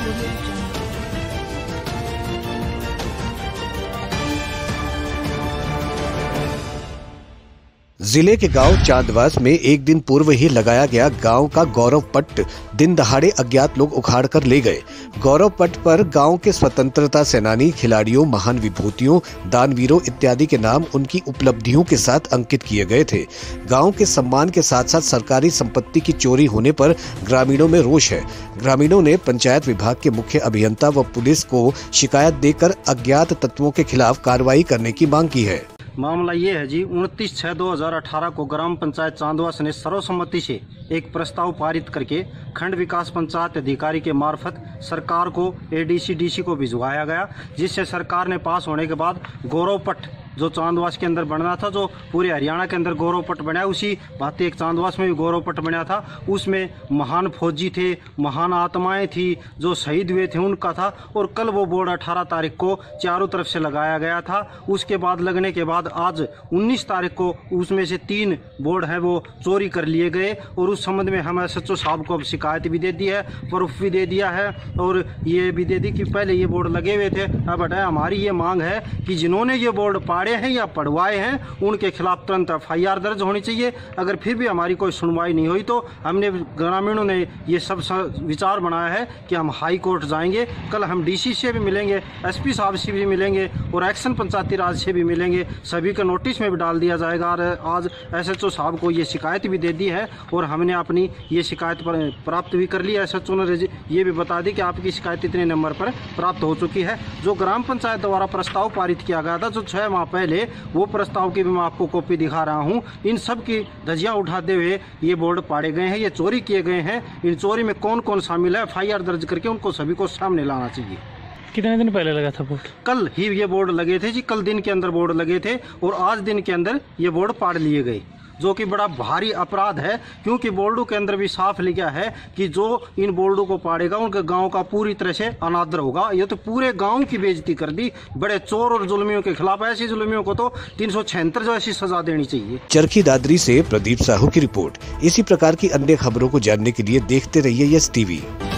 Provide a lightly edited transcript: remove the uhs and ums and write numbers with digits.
जिले के गांव चांदवास में एक दिन पूर्व ही लगाया गया गांव का गौरव पट्ट दिन दहाड़े अज्ञात लोग उखाड़ कर ले गए। गौरव पट्ट पर गांव के स्वतंत्रता सेनानी, खिलाड़ियों, महान विभूतियों, दानवीरों इत्यादि के नाम उनकी उपलब्धियों के साथ अंकित किए गए थे। गांव के सम्मान के साथ साथ सरकारी संपत्ति की चोरी होने पर ग्रामीणों में रोष है। ग्रामीणों ने पंचायत विभाग के मुख्य अभियंता व पुलिस को शिकायत देकर अज्ञात तत्वों के खिलाफ कार्रवाई करने की मांग की है। मामला ये है जी, 29/6/2018 को ग्राम पंचायत चांदवास ने सर्वसम्मति से एक प्रस्ताव पारित करके खंड विकास पंचायत अधिकारी के मार्फत सरकार को ADC-DC को भिजवाया गया, जिससे सरकार ने पास होने के बाद गौरव पट्ट जो चांदवास के अंदर बनना था, जो पूरे हरियाणा के अंदर गौरव पट्ट बना, उसी भांति एक चांदवास में भी गौरव पट्ट बना था। उसमें महान फौजी थे, महान आत्माएं थी, जो शहीद हुए थे उनका था। और कल वो बोर्ड 18 तारीख को चारों तरफ से लगाया गया था। उसके बाद लगने के बाद आज 19 तारीख को उसमें से 3 बोर्ड हैं वो चोरी कर लिए गए। और उस संबंध में हम SHO साहब को अब शिकायत भी दे दी है, प्रूफ भी दे दिया है और ये भी दे दी कि पहले ये बोर्ड लगे हुए थे। अब हमारी ये मांग है कि जिन्होंने ये बोर्ड पाड़े हैं या पढ़वाए हैं उनके खिलाफ तुरंत FIR दर्ज होनी चाहिए। अगर फिर भी हमारी कोई सुनवाई नहीं हुई तो हमने ग्रामीणों ने ये सब विचार बनाया है कि हम हाई कोर्ट जाएंगे। कल हम DC से भी मिलेंगे, SP साहब से भी मिलेंगे और एक्शन पंचायती राज से भी मिलेंगे। सभी का नोटिस में भी डाल दिया जाएगा। और आज SHO साहब को ये शिकायत भी दे दी है और हमने अपनी ये शिकायत प्राप्त भी कर ली है। SHO ने ये भी बता दी कि आपकी शिकायत इतने नंबर पर प्राप्त हो चुकी है। जो ग्राम पंचायत द्वारा प्रस्ताव पारित किया गया था जो 6 माह पहले, वो प्रस्ताव की भी मैं आपको कॉपी दिखा रहा हूं। इन सब की धज्जियां उठाते हुए ये बोर्ड पाड़े गए हैं, ये चोरी किए गए हैं। इन चोरी में कौन कौन शामिल है FIR दर्ज करके उनको सभी को सामने लाना चाहिए। कितने दिन पहले लगा था बोर्ड? कल ही ये बोर्ड लगे थे जी, कल दिन के अंदर बोर्ड लगे थे और आज दिन के अंदर ये बोर्ड पाड़ लिए गए, जो कि बड़ा भारी अपराध है। क्योंकि बोर्डों के अंदर भी साफ लिखा है कि जो इन बोर्डों को पाड़ेगा उनके गांव का पूरी तरह से अनादर होगा। ये तो पूरे गांव की बेइज्जती कर दी। बड़े चोर और जुल्मियों के खिलाफ, ऐसी जुल्मियों को तो 376 जो ऐसी सजा देनी चाहिए। चरखी दादरी से प्रदीप साहू की रिपोर्ट। इसी प्रकार की अन्य खबरों को जानने के लिए देखते रहिए YES TV।